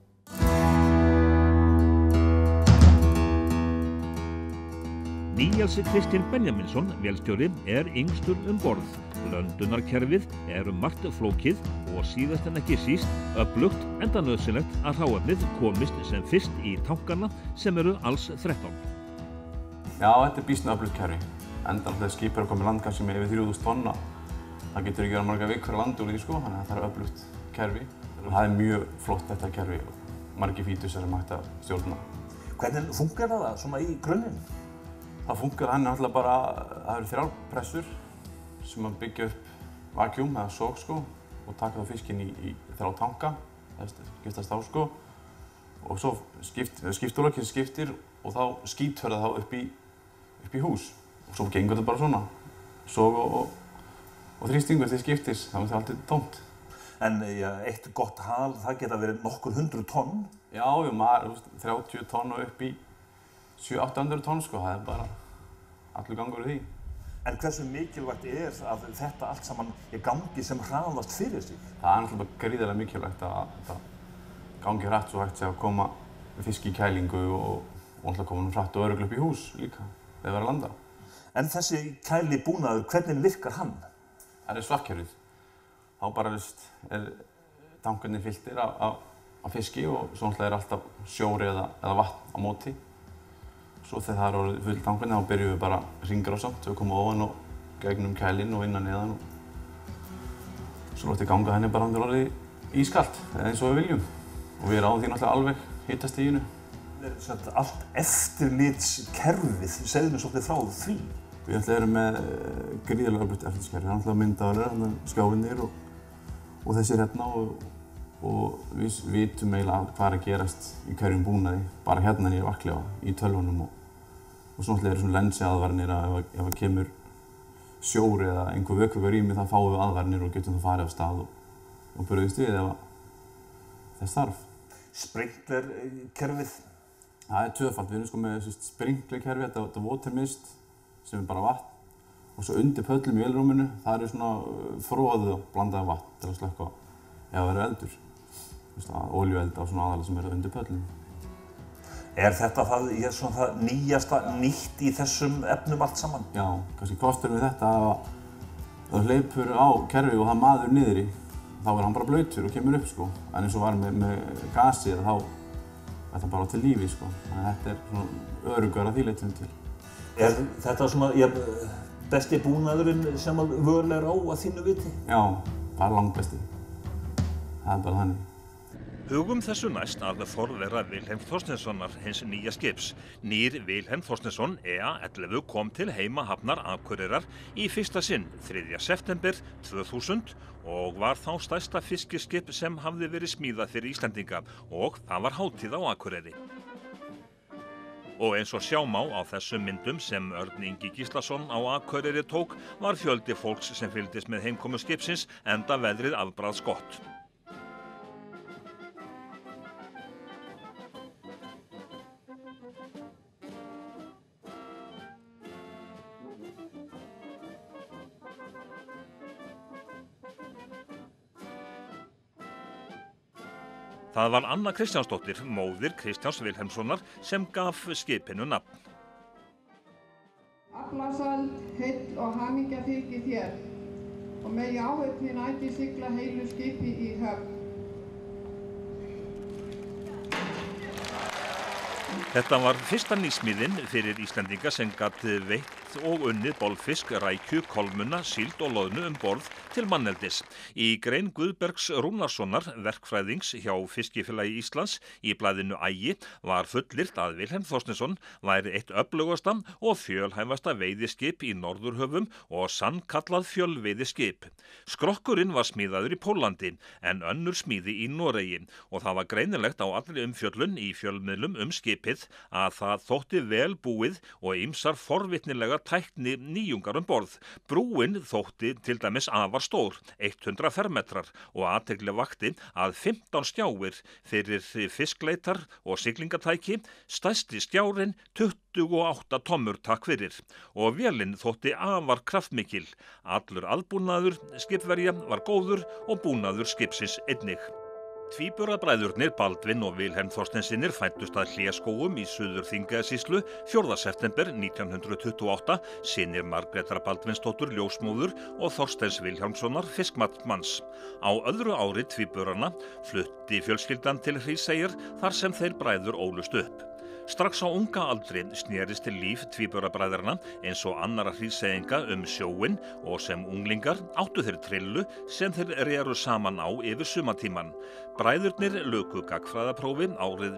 Níels Kristinn Benjaminsson, vélstjóri, yngstur borð. Löndunarkerfið margt flókið og síðast en ekki síst öflugt, enda nauðsynlegt að hráefnið komist sem fyrst í tankana sem alls 13. Já, þetta býsna öflugt kerfi. Enda þegar skip að koma í land kannski með yfir 3000 tonna. Það getur ekki verið marga vikur að landa úr því, sko, þannig að það öflugt kerfi. Það mjög flott þetta kerfi og margir fítusar sem hægt að stjórna. Hvernig funkar það svona í grunninn? Það funkar alltaf bara, það eru 3 pressur sem að byggja upp vakjúm eða sóg, sko, og taka þá fiskinn í 3 tanka, skiptast á, sko, og svo skiptúrlökin skiptir og þá skítverða þá upp í hús og svo gengur þetta bara svona, sóg og þrýstingur til skiptis, þá það alltaf tómt. En eitt gott hal, það geta verið nokkur 100 tonn? Já, 30 tonn og upp í 700-800 tonn, sko, það bara allur gangur í því. En hversu mikilvægt að þetta allt saman gangi sem hraðast fyrir sig? Það náttúrulega gríðarlega mikilvægt að þetta gangi hratt svo hægt að koma fisk í kælingu og náttúrulega koma hratt og örugglega upp í hús líka þegar það er að landa. En þessi kæli búnaður, hvernig virkar hann? Það svarkkerfið. Þá bara tankarnir fylltir af fiski og svo náttúrulega alltaf sjór eða vatn á móti. Svo þegar það orðið full tankarnir, þá byrjum við bara hringrásamt. Við komum ofan og gegnum kælinn og innan neðan. Svo látum við ganga henni bara til orðið ískalt, eins og við viljum. Og við ráðum því náttúrulega alveg hitastiginu. Allt eftirlitskerfið, segðu mér svolítið frá því. Við erum með gríðarlega öflugt eftirlitskerfi, það er myndaðalir, skjávinnir og þessir hérna og við vitum eiginlega hvað er að gerast í hverjum búnaði, bara hérna niður Vaklefa í tölvunum og svo náttúrulega eru svona lensiaðvarnir að ef það kemur sjór eða einhver vökvöggarými þá fáum við aðvarnir og getum það farið af stað og brugðist við ef þess þarf. Sprinklerkerfið? Það er tvöfalt, við erum sko með sprinklerkerfi, þetta watermist sem er bara vatn og svo undir pöllum í vélrúminu, það eru svona froðu og blandaði vatn til að slökkva ef það eru eldur. Olíueld á svona aðalega sem eru undir pöllum. Er þetta það nýjasta nýtt í þessum efnum allt saman? Já, kannski kosturinn við þetta að það hleypur á kerfi og það maður niður í, þá er hann bara blautur og kemur upp sko. En eins og var með gasið þá er það bara til lífi sko. Þannig að þetta er svona öruggara því leytinu til. Er þetta svona besti búnaðurinn sem völ er á að þínu viti? Já, bara langbesti. Það er bara þannig. Hugum þessu næst að forvera Vilhelms Þorsteinssonar hins nýja skips. Nýr Vilhelm Þorsteinsson EA-11 kom til heimahafnar Akureyrar í fyrsta sinn 3. september 2000 og var þá stærsta fiskiskip sem hafði verið smíðað fyrir Íslendinga og það var hátíð á Akureyri. Og eins og sjá má á þessum myndum sem Örn Ingi Gíslason á Akureyri tók var fjöldi fólks sem fylgdist með heimkomu skipsins enda veðrið afbragðsgott. Það var Anna Kristjánsdóttir, móðir Kristjáns Vilhelmssonar, sem gaf skipinu nafn. Aflasald, heill og hamingja fylgi þér og megi áhöfnin ætíð sigla heilu skipi í höfn. Þetta var fyrsta nýsmíðin fyrir Íslendinga sem gat veitt og unnið bolfisk, rækju, kolmunna, síld og loðnu borð til manneldis. Í grein Guðbergs Rúnarssonar, verkfræðings hjá Fiskifélagi Íslands í blaðinu Ægi var fullyrt að Vilhelm Þorsteinsson væri eitt öflugasta og fjölhæfasta veiðiskip í Norðurhöfum og sannkallað fjölveiðiskip. Skrokkurinn var smíðaður í Pólandi en önnur smíði í Noregi og það var greinilegt á allri umfjöllun í fjölmiðlum skipið að það þótti vel búið og ýmsar forvitnilega tækni nýjungar borð. Brúin þótti til dæmis afar stór, 100 fermetrar og athygli vakti að 15 skjáir fyrir fiskleitar og siglingatæki, stærsti skjárinn 28 tommur takk fyrir og vélinn þótti afar kraftmikil. Allur aðbúnaður skipverja var góður og búnaður skipsins einnig. Tvíburabræðurnir Baldvin og Vilhelm Þorsteinssynir fæddust að Hléskógum í Suður-Þingeyjarsýslu 4. september 1928, synir Margrétar Baldvinsdóttur ljósmóður og Þorsteins Vilhjálmssonar fiskmatsmanns. Á öðru ári tvíburana flutti fjölskyldan til Hríseyjar þar sem þeir bræður ólust upp. Strax á unga aldri snerist til líf tvíburabræðrana eins og annara hríseyinga sjóinn og sem unglingar áttu þeir trillu sem þeir reru saman á yfir sumartíman. Bræðurnir luku gagnfræðaprófi árið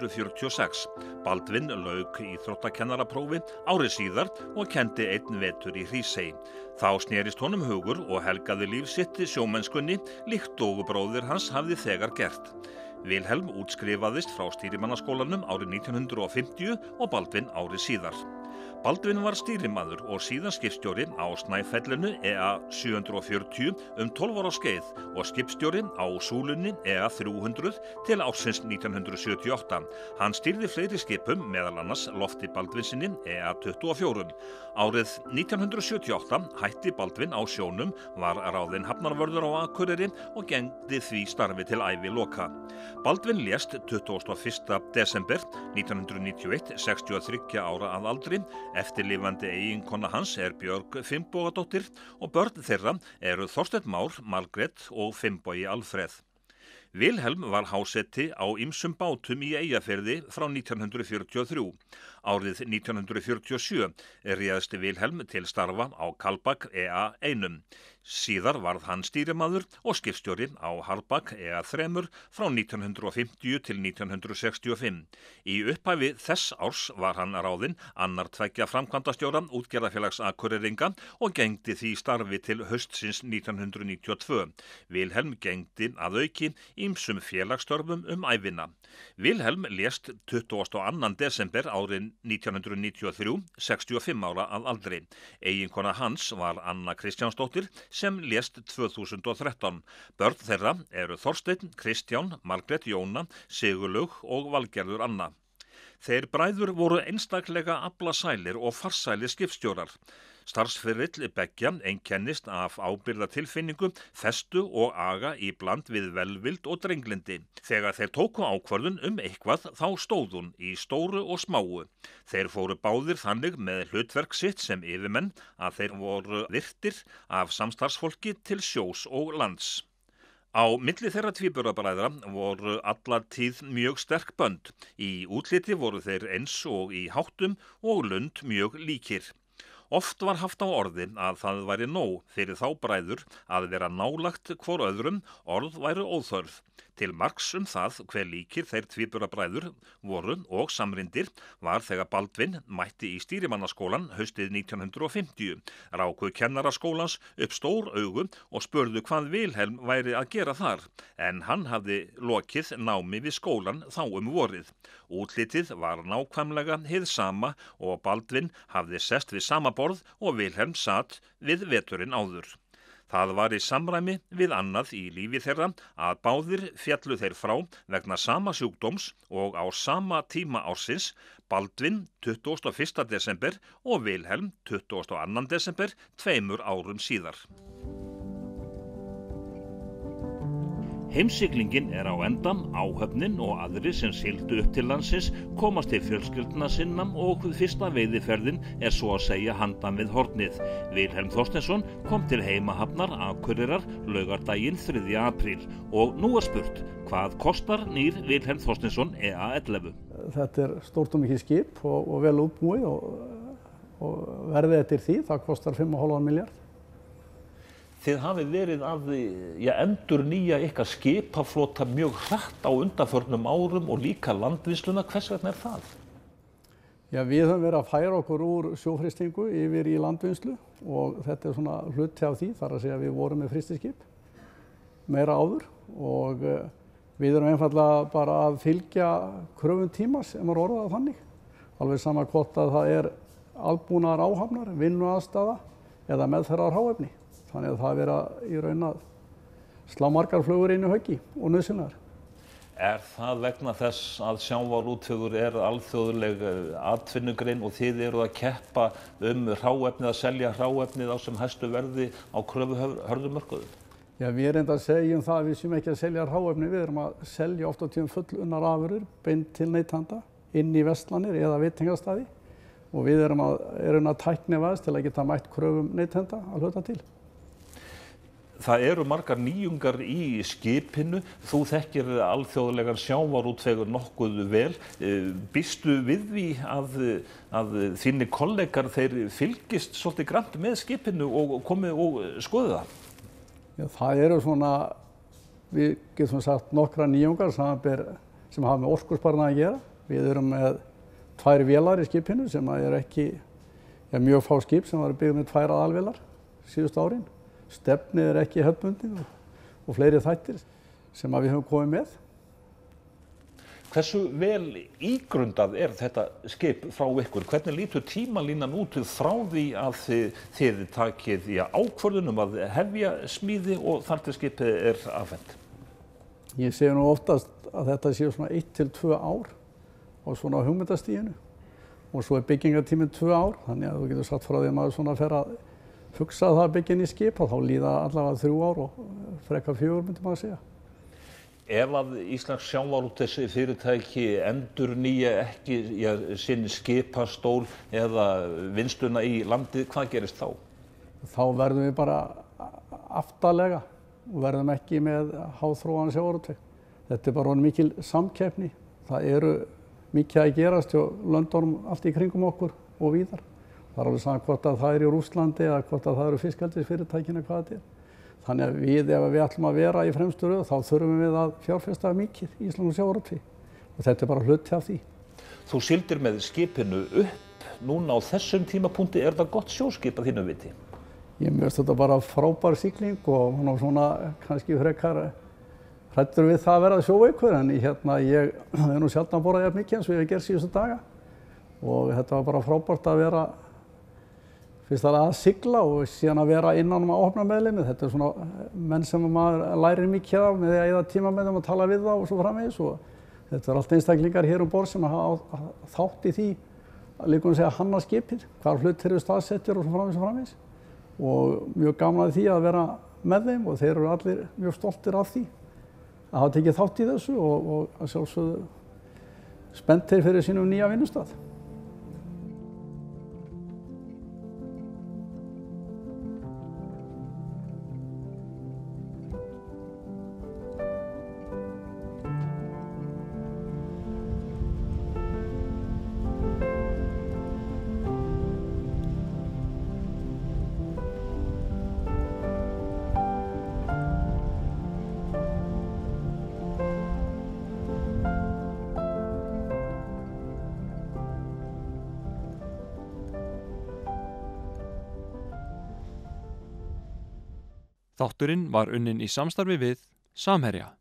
1946. Baldvin lauk íþróttakennaraprófi árið síðar og kenndi einn vetur í Hrísey. Þá snerist honum hugur og helgaði líf sitt sjómennskunni líkt og bróðir hans hafði þegar gert. Vilhelm útskrifaðist frá stýrimannaskólanum árið 1950 og Baldvin árið síðar. Baldvin var stýrimaður og síðan skipstjóri á Snæfellinu EA 740 12 ára skeið og skipstjóri á Súlunni EA 300 til ársins 1978. Hann stýrði fleiri skipum, meðal annars Lofti Baldvinsinni EA 24. Árið 1978 hætti Baldvin á sjónum, var ráðinn hafnarvörður á Akureyri og gegndi því starfi til æviloka. Baldvin lést 21. desember 1991, 63 ára að aldri. Eftirlifandi eiginkona hans Björg Finnbogadóttir og börn þeirra eru Þorsteinn Már, Margrét og Finnbogi Alfreð. Vilhelm var hásetti á ýmsum bátum í Eyjafirði frá 1943. Árið 1947 réðst Vilhelm til starfa á Kaldbak EA 1. Síðar varð hann stýrimaður og skipstjóri á Harbak EA3 frá 1950 til 1965. Í upphafi þess árs var hann ráðinn annar tveggja framkvæmdastjóra útgerðarfélags Akureyringa og gegndi því starfi til haustsins 1992. Vilhelm gegndi að auki ýmsum félagsstörfum ævina. Vilhelm lést 22. desember árið 1993, 65 ára að aldri. Eiginkona hans var Anna Kristjánsdóttir sem lést 2013. Börn þeirra eru Þorsteinn, Kristján, Margrét Jóna, Sigurlaug og Valgerður Anna. Þeir bræður voru einstaklega aflasælir og farsælir skipstjórar. Starfsferill beggja einkennist af ábyrgðartilfinningu, festu og aga í bland við velvild og drenglindi. Þegar þeir tóku ákvörðun eitthvað þá stóð hún í stóru og smáu. Þeir fóru báðir þannig með hlutverk sitt sem yfirmenn að þeir voru virtir af samstarfsfólki til sjós og lands. Á milli þeirra tvíburabræðra voru alla tíð mjög sterk bönd. Í útliti voru þeir eins og í háttum og lund mjög líkir. Oft var haft á orði að það væri nóg fyrir þá bræður að vera nálagt hvor öðrum, orð væru óþörf. Til marks það hve líkir þeir tvíburabræður voru og samryndir var þegar Baldvin mætti í stýrimannaskólan haustið 1950. Ráku kennaraskólans upp stór augu og spurðu hvað Vilhelm væri að gera þar, en hann hafði lokið námi við skólan þá vorið. Útlitið var nákvæmlega hið sama og Baldvin hafði sest við sama borð og Vilhelm sat við veturinn áður. Það var í samræmi við annað í lífi þeirra að báðir féllu þeir frá vegna sama sjúkdóms og á sama tíma ársins, Baldvin 21. desember og Vilhelm 22. desember, 2 árum síðar. Heimsiglingin á enda, áhöfnin og aðrir sem sigldu upp til landsins komast til fjölskyldna sinna og fyrsta veiðiferðin svo að segja handan við hornið. Vilhelm Þorsteinsson kom til heimahafnar Akureyrar laugardaginn 3. apríl og nú spurt, hvað kostar nýr Vilhelm Þorsteinsson EA11? Þetta stórt og mikið skip og vel útbúið og verðið eftir því, það kostar 5,5 milljarð. Þið hafið verið að endurnýja ykkar skipaflota mjög hratt á undanförnum árum og líka landvinnsluna. Hvers vegna það? Já, við höfum verið að færa okkur úr sjófrystingu yfir í landvinnslu og þetta svona hluti af því, þar að segja að við vorum með frystiskip meira áður og við erum einfaldlega bara að fylgja kröfum tímans, ef maður orðar það þannig. Alveg sama hvort að það albúnaðar áhafnar, vinnuaðstaða eða meðferðar hráefni. Þannig að það vera í raun að slá margar flugur inn í höggi og nauðsynlegar. Það vegna þess að sjávarútvegur alþjóðleg atvinnugrein og þið eru að keppa hráefnið, að selja hráefnið á sem hæstu verði á kröfuhörðum mörkuðum? Já, við enda að segjum það að við séum ekki að selja hráefni, við erum að selja oft á tíðum fullunnar afurðir beint til neytenda inn í verslanir eða veitingastæði og við erum að tæknivæðast til að geta mætt kröfum neytenda að hluta til. Það eru margar nýjungar í skipinu. Þú þekkir alþjóðlegan sjávarútvegur nokkuð vel. Býstu við því að þínir kollegar þeir fylgist svolítið grannt með skipinu og komi og skoði það? Já, það eru svona, við getum sagt nokkra nýjungar sem hafa með orkusparnað að gera. Við erum með 2 vélar í skipinu sem ekki mjög fá skip sem byggð með 2 aðalvélar síðustu árin. Stefnið ekki hefðbundin og fleiri þættir sem við höfum komið með. Hversu vel ígrundað þetta skip frá ykkur? Hvernig lítur tímalínan út frá því að þið takið ákvörðun að hefja smíði og þar til skipið afhent? Ég segi nú oftast að þetta séu svona 1 til 2 ár á svona hugmyndastiginu og svo byggingartíminn 2 ár, þannig að þú getur sagt frá því að maður svona fer að hugsa það að byggja inn í skip og þá líða allavega 3 ár og frekar 4 myndi maður segja. Ef að Íslands sjávarútvegsfyrirtæki endurnýja ekki sinn skipastól eða vinnsluna í landið, hvað gerist þá? Þá verðum við bara aftarlega og verðum ekki með háþróaðan sjávarútveg. Þetta bara mikil samkeppni. Það eru mikið að gerast hjá löndunum allt í kringum okkur og víðar. Það alveg sama hvort að það í Rússlandi eða hvort að það eru fiskeldisfyrirtækin eða hvað þetta Þannig að ef við ætlum að vera í fremstu röð þá þurfum við að fjárfesta mikið í íslenskum sjávarútvegi og þetta bara hluti af því. Þú sigldir með skipinu upp núna á þessum tímapunkti. Er það gott sjóskip að þínu viti? Mér finnst þetta bara frábær sigling og svona kannski frekar hræddur við það að vera sjóveikur en ég hef nú sjaldan borðað jafn mikið eins og ég hef gert síðustu daga og þetta var bara frábært að vera fyrst að sigla og síðan að vera innan að opna meðlimið. Þetta er svona menn sem maður lærir mikið af með því að eyða tíma með þeim og tala við þá og svo framvegis og þetta er allt einstaklingar hér borð sem hafa þátt í því að líka segja hanna skipið, hvar hlutir eru staðsettir og svo framvegis og mjög gaman að því að vera með þeim og þeir eru allir mjög stoltir af því að hafa tekið þátt í þessu og að sjálfsögðu spenntir fyrir sínum nýja vinnustað. Þátturinn var unnin í samstarfi við Samherja.